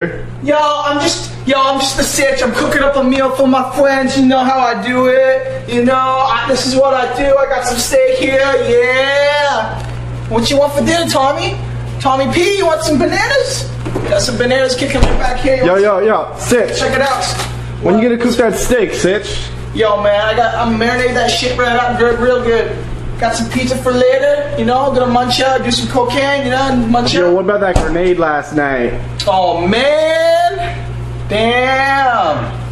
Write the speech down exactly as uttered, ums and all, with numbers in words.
Yo, I'm just, yo, I'm just a sitch. I'm cooking up a meal for my friends. You know how I do it. You know, I, this is what I do. I got some steak here. Yeah. What you want for dinner, Tommy? Tommy P, you want some bananas? Got some bananas kicking right back here. You yo, yo, yo, Sitch. Check it out. When you gonna cook that steak, Sitch? Yo, man, I got, I'm marinating that shit right up good, real good. Got some pizza for later, you know, gonna munch out, do some cocaine, you know, and munch out. Yo, what about that grenade last night? Oh, man. Damn.